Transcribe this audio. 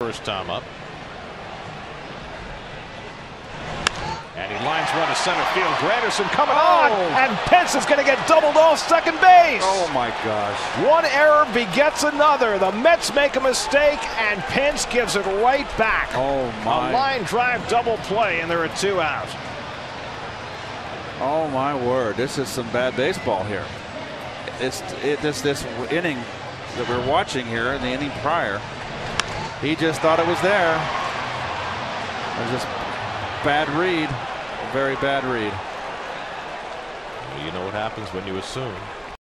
first time up. And he lines one to center field. Granderson coming on, and Pence is going to get doubled off second base. Oh my gosh. One error begets another. The Mets make a mistake, and Pence gives it right back. Oh my. A line drive double play, and there are 2 out. Oh my word. This is some bad baseball here. This inning that we're watching here, in the inning prior, he just thought it was there. It was just bad read, a very bad read. You know what happens when you assume.